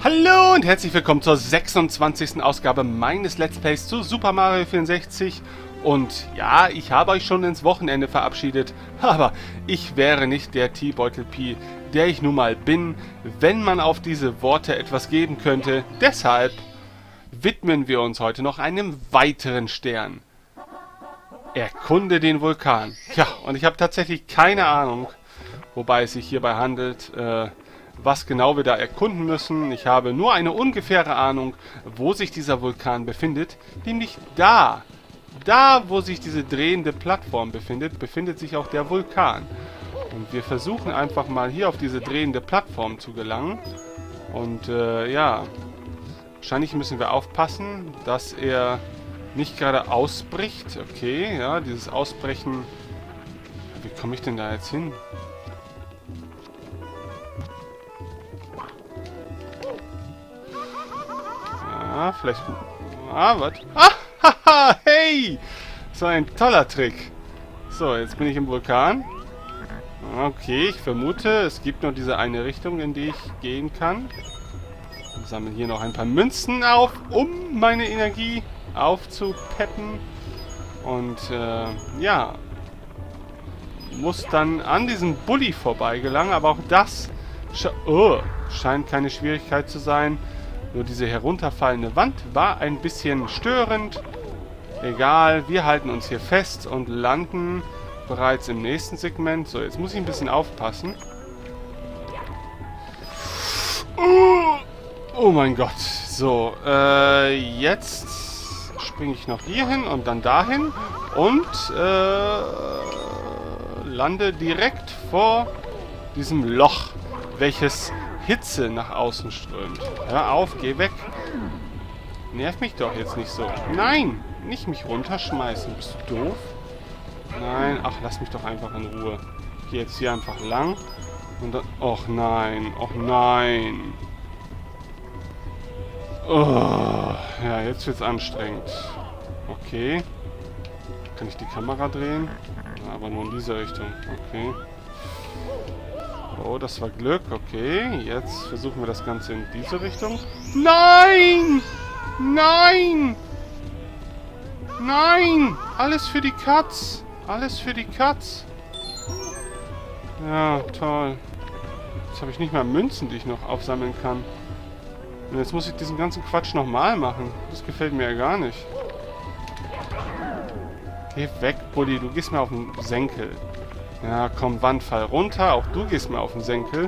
Hallo und herzlich willkommen zur 26. Ausgabe meines Let's Plays zu Super Mario 64. Und ja, ich habe euch schon ins Wochenende verabschiedet, aber ich wäre nicht der Teebeutel-Pi, der ich nun mal bin, wenn man auf diese Worte etwas geben könnte. Deshalb widmen wir uns heute noch einem weiteren Stern. Erkunde den Vulkan. Ja, und ich habe tatsächlich keine Ahnung, wobei es sich hierbei handelt, was genau wir da erkunden müssen. Ich habe nur eine ungefähre Ahnung, wo sich dieser Vulkan befindet. Nämlich da. Da, wo sich diese drehende Plattform befindet, befindet sich auch der Vulkan. Und wir versuchen einfach mal hier auf diese drehende Plattform zu gelangen. Und ja, wahrscheinlich müssen wir aufpassen, dass er nicht gerade ausbricht. Okay, ja, dieses Ausbrechen. Wie komme ich denn da jetzt hin? Ja, vielleicht... Ah, was? Ah, haha, hey! So ein toller Trick. So, jetzt bin ich im Vulkan. Okay, ich vermute, es gibt nur diese eine Richtung, in die ich gehen kann. Ich sammle hier noch ein paar Münzen auf, um meine Energie aufzupeppen. Und, ja. Muss dann an diesem Bulli vorbei gelangen, aber auch das scheint keine Schwierigkeit zu sein. Nur diese herunterfallende Wand war ein bisschen störend. Egal, wir halten uns hier fest und landen bereits im nächsten Segment. So, jetzt muss ich ein bisschen aufpassen. Oh mein Gott. So, jetzt springe ich noch hier hin und dann dahin. Und lande direkt vor diesem Loch, welches Hitze nach außen strömt. Hör auf, geh weg. Nerv mich doch jetzt nicht so. Nein, nicht mich runterschmeißen. Bist du doof? Nein, ach, lass mich doch einfach in Ruhe. Ich gehe jetzt hier einfach lang. Und dann... Och nein, och nein. Oh, ja, jetzt wird's anstrengend. Okay. Kann ich die Kamera drehen? Aber nur in diese Richtung. Okay. Oh, das war Glück. Okay, jetzt versuchen wir das Ganze in diese Richtung. Nein! Nein! Nein! Alles für die Katz! Alles für die Katz! Ja, toll. Jetzt habe ich nicht mal Münzen, die ich noch aufsammeln kann. Und jetzt muss ich diesen ganzen Quatsch nochmal machen. Das gefällt mir ja gar nicht. Geh weg, Bulli. Du gehst mir auf den Senkel. Ja, komm, Wandfall runter. Auch du gehst mir auf den Senkel.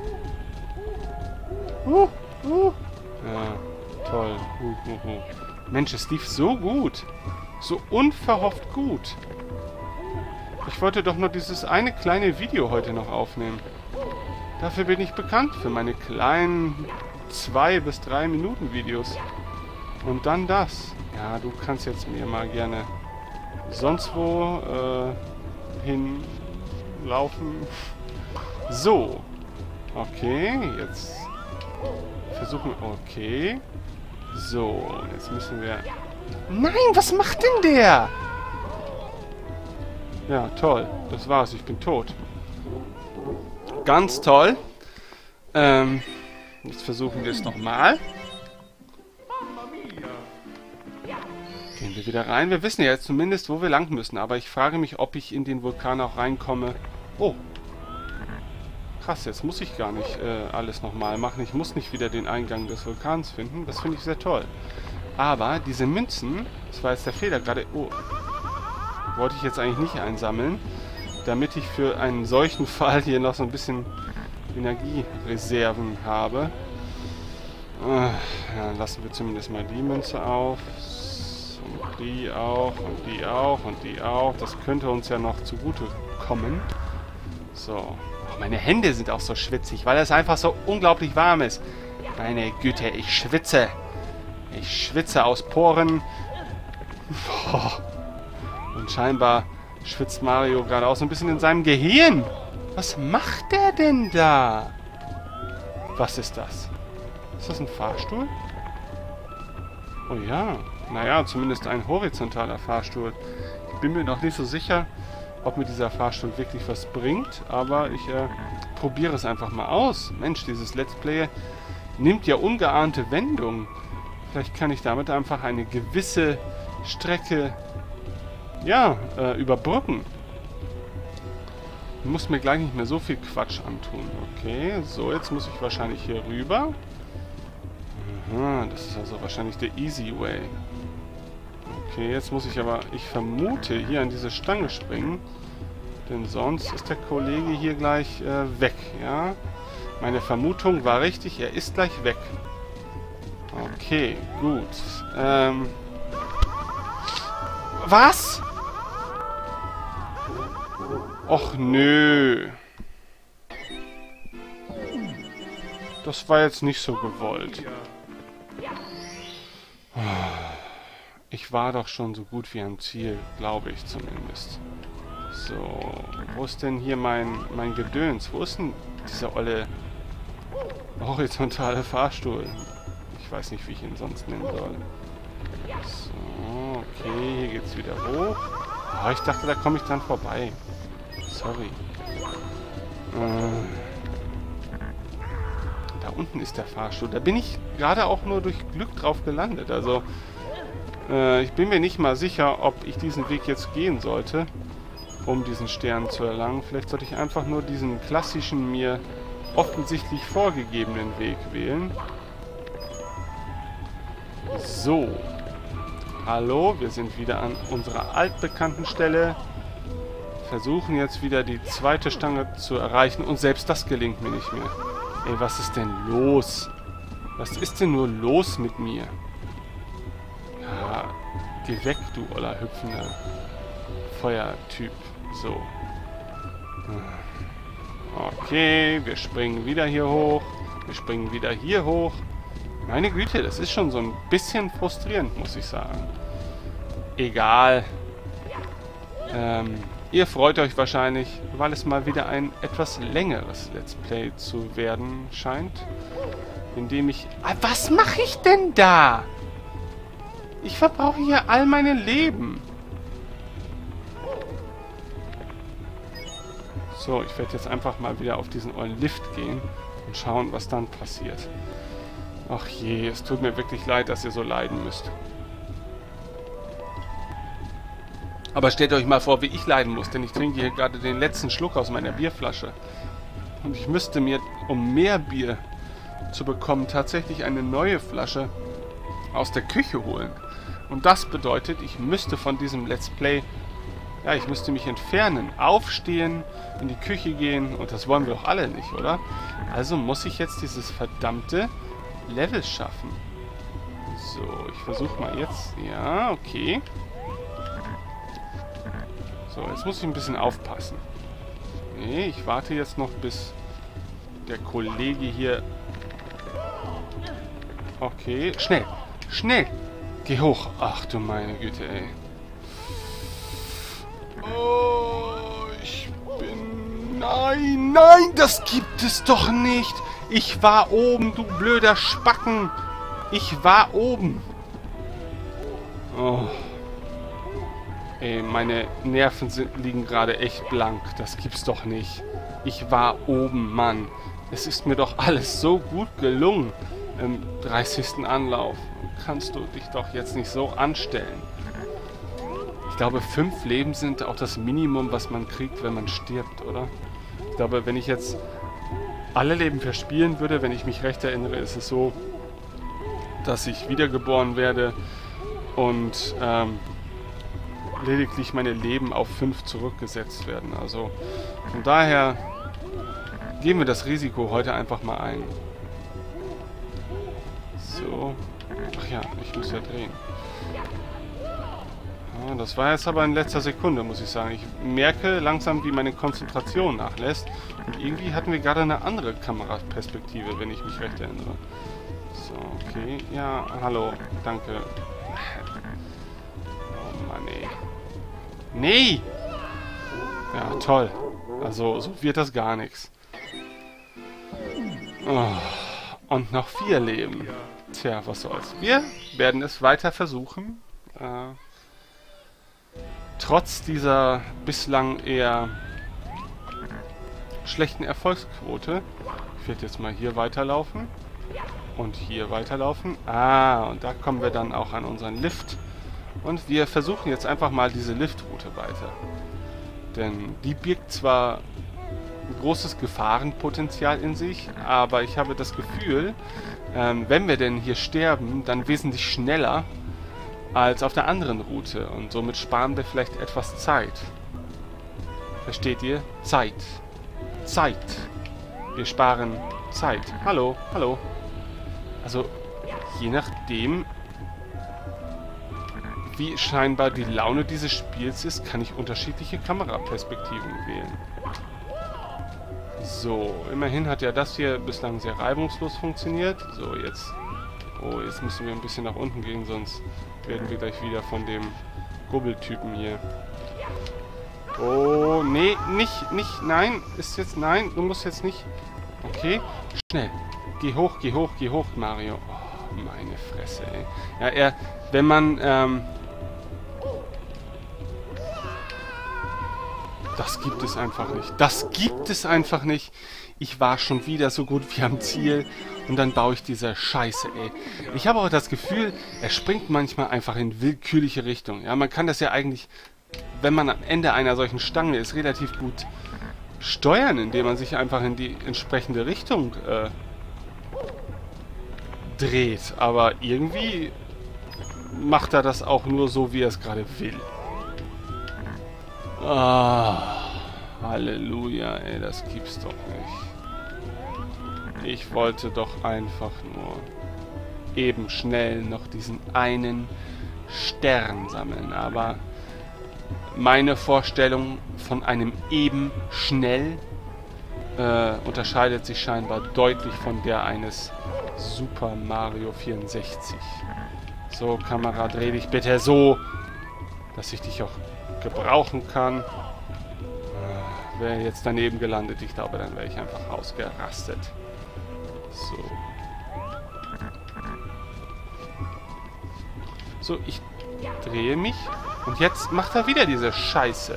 Ja, toll. Mensch, es lief so gut. So unverhofft gut. Ich wollte doch nur dieses eine kleine Video heute noch aufnehmen. Dafür bin ich bekannt, für meine kleinen 2 bis 3 Minuten Videos. Und dann das. Ja, du kannst jetzt mir mal gerne sonst wo hinlaufen. So. Okay, jetzt versuchen wir... Okay. So, jetzt müssen wir... Nein, was macht denn der? Ja, toll. Das war's, ich bin tot. Ganz toll. Jetzt versuchen wir es nochmal. Gehen wir wieder rein. Wir wissen ja jetzt zumindest, wo wir lang müssen. Aber ich frage mich, ob ich in den Vulkan auch reinkomme. Oh. Krass, jetzt muss ich gar nicht alles nochmal machen. Ich muss nicht wieder den Eingang des Vulkans finden. Das finde ich sehr toll. Aber diese Münzen, das war jetzt der Fehler gerade. Oh. Wollte ich jetzt eigentlich nicht einsammeln. Damit ich für einen solchen Fall hier noch so ein bisschen Energiereserven habe. Ja, lassen wir zumindest mal die Münze auf. Und die auch, und die auch, und die auch. Das könnte uns ja noch zugute kommen. So. Oh, meine Hände sind auch so schwitzig, weil es einfach so unglaublich warm ist. Meine Güte, ich schwitze. Ich schwitze aus Poren. Boah. Und scheinbar schwitzt Mario gerade auch so ein bisschen in seinem Gehirn. Was macht der denn da? Was ist das? Ist das ein Fahrstuhl? Oh ja. Naja, zumindest ein horizontaler Fahrstuhl. Ich bin mir noch nicht so sicher, ob mir dieser Fahrstuhl wirklich was bringt. Aber ich probiere es einfach mal aus. Mensch, dieses Let's Play nimmt ja ungeahnte Wendungen. Vielleicht kann ich damit einfach eine gewisse Strecke, ja, überbrücken. Ich muss mir gleich nicht mehr so viel Quatsch antun. Okay, so, jetzt muss ich wahrscheinlich hier rüber. Aha, das ist also wahrscheinlich der easy way. Okay, jetzt muss ich aber, ich vermute, hier an diese Stange springen. Denn sonst ist der Kollege hier gleich weg, ja? Meine Vermutung war richtig, er ist gleich weg. Okay, gut. Was? Och nö. Das war jetzt nicht so gewollt. Ich war doch schon so gut wie am Ziel, glaube ich zumindest. So, wo ist denn hier mein Gedöns? Wo ist denn dieser olle horizontale Fahrstuhl? Ich weiß nicht, wie ich ihn sonst nennen soll. So, okay, hier geht's wieder hoch. Oh, ich dachte, da komme ich dann vorbei. Sorry. Da unten ist der Fahrstuhl. Da bin ich gerade auch nur durch Glück drauf gelandet. Also, ich bin mir nicht mal sicher, ob ich diesen Weg jetzt gehen sollte, um diesen Stern zu erlangen. Vielleicht sollte ich einfach nur diesen klassischen, mir offensichtlich vorgegebenen Weg wählen. So. Hallo, wir sind wieder an unserer altbekannten Stelle. Versuchen jetzt wieder die zweite Stange zu erreichen und selbst das gelingt mir nicht mehr. Ey, was ist denn los? Was ist denn nur los mit mir? Ja, geh weg, du oller hüpfender Feuertyp. So. Okay, wir springen wieder hier hoch. Wir springen wieder hier hoch. Meine Güte, das ist schon so ein bisschen frustrierend, muss ich sagen. Egal. Ihr freut euch wahrscheinlich, weil es mal wieder ein etwas längeres Let's Play zu werden scheint. Indem ich... Ah, was mache ich denn da? Ich verbrauche hier all meine Leben. So, ich werde jetzt einfach mal wieder auf diesen ollen Lift gehen und schauen, was dann passiert. Ach je, es tut mir wirklich leid, dass ihr so leiden müsst. Aber stellt euch mal vor, wie ich leiden muss, denn ich trinke hier gerade den letzten Schluck aus meiner Bierflasche. Und ich müsste mir, um mehr Bier zu bekommen, tatsächlich eine neue Flasche aus der Küche holen. Und das bedeutet, ich müsste von diesem Let's Play, ja, ich müsste mich entfernen, aufstehen, in die Küche gehen. Und das wollen wir doch alle nicht, oder? Also muss ich jetzt dieses verdammte Level schaffen. So, ich versuche mal jetzt. Ja, okay. So, jetzt muss ich ein bisschen aufpassen. Nee, ich warte jetzt noch, bis der Kollege hier... Okay, schnell, schnell! Geh hoch. Ach du meine Güte, ey. Oh, ich bin... Nein, nein, das gibt es doch nicht! Ich war oben, du blöder Spacken! Ich war oben! Oh... Ey, meine Nerven liegen gerade echt blank. Das gibt's doch nicht. Ich war oben, Mann. Es ist mir doch alles so gut gelungen. Im 30. Anlauf. Kannst du dich doch jetzt nicht so anstellen. Ich glaube, 5 Leben sind auch das Minimum, was man kriegt, wenn man stirbt, oder? Ich glaube, wenn ich jetzt alle Leben verspielen würde, wenn ich mich recht erinnere, ist es so, dass ich wiedergeboren werde und, lediglich meine Leben auf 5 zurückgesetzt werden. Also von daher gehen wir das Risiko heute einfach mal ein. So. Ach ja, ich muss ja drehen. Ja, das war jetzt aber in letzter Sekunde, muss ich sagen. Ich merke langsam, wie meine Konzentration nachlässt. Und irgendwie hatten wir gerade eine andere Kameraperspektive, wenn ich mich recht erinnere. So, okay. Ja, hallo. Danke. Oh Mann, ey. Nee! Ja, toll. Also, so wird das gar nichts. Oh, und noch 4 Leben. Tja, was soll's. Wir werden es weiter versuchen. Trotz dieser bislang eher schlechten Erfolgsquote. Ich werde jetzt mal hier weiterlaufen. Und hier weiterlaufen. Ah, und da kommen wir dann auch an unseren Lift. Und wir versuchen jetzt einfach mal diese Liftroute weiter. Denn die birgt zwar ein großes Gefahrenpotenzial in sich, aber ich habe das Gefühl, wenn wir denn hier sterben, dann wesentlich schneller als auf der anderen Route. Und somit sparen wir vielleicht etwas Zeit. Versteht ihr? Zeit. Zeit. Wir sparen Zeit. Hallo, hallo. Also, je nachdem, wie scheinbar die Laune dieses Spiels ist, kann ich unterschiedliche Kameraperspektiven wählen. So, immerhin hat ja das hier bislang sehr reibungslos funktioniert. So, jetzt... Oh, jetzt müssen wir ein bisschen nach unten gehen, sonst werden wir gleich wieder von dem Gubbeltypen hier. Oh, nee, nicht, nein, ist jetzt, nein, du musst jetzt nicht. Okay, schnell. Geh hoch, Mario. Oh, meine Fresse, ey. Ja, wenn man, das gibt es einfach nicht. Das gibt es einfach nicht. Ich war schon wieder so gut wie am Ziel und dann baue ich diese Scheiße, ey. Ich habe auch das Gefühl, er springt manchmal einfach in willkürliche Richtungen. Ja, man kann das ja eigentlich, wenn man am Ende einer solchen Stange ist, relativ gut steuern, indem man sich einfach in die entsprechende Richtung dreht. Aber irgendwie macht er das auch nur so, wie er es gerade will. Ah, Halleluja, ey, das gibt's doch nicht. Ich wollte doch einfach nur eben schnell noch diesen einen Stern sammeln, aber meine Vorstellung von einem eben schnell unterscheidet sich scheinbar deutlich von der eines Super Mario 64. So, Kamera, dreh dich bitte so, dass ich dich auch gebrauchen kann. Wäre jetzt daneben gelandet, ich glaube, dann wäre ich einfach ausgerastet. So. So, ich drehe mich und jetzt macht er wieder diese Scheiße.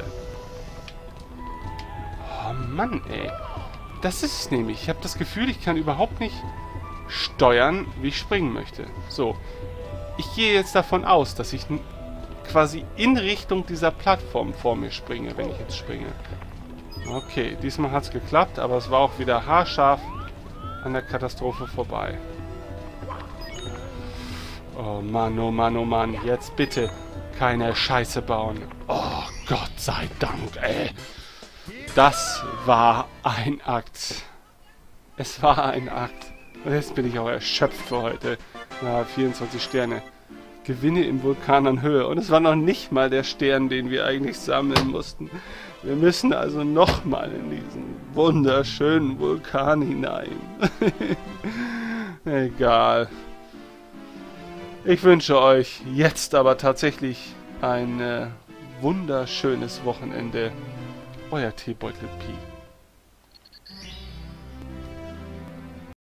Oh Mann, ey. Das ist es nämlich. Ich habe das Gefühl, ich kann überhaupt nicht steuern, wie ich springen möchte. So. Ich gehe jetzt davon aus, dass ich quasi in Richtung dieser Plattform vor mir springe, wenn ich jetzt springe. Okay, diesmal hat es geklappt, aber es war auch wieder haarscharf an der Katastrophe vorbei. Oh Mann, oh Mann, oh Mann. Jetzt bitte keine Scheiße bauen. Oh Gott sei Dank, ey. Das war ein Akt. Es war ein Akt. Und jetzt bin ich auch erschöpft für heute. Na, 24 Sterne. Gewinne im Vulkan an Höhe. Und es war noch nicht mal der Stern, den wir eigentlich sammeln mussten. Wir müssen also nochmal in diesen wunderschönen Vulkan hinein. Egal. Ich wünsche euch jetzt aber tatsächlich ein wunderschönes Wochenende. Euer Teebeutel Pi.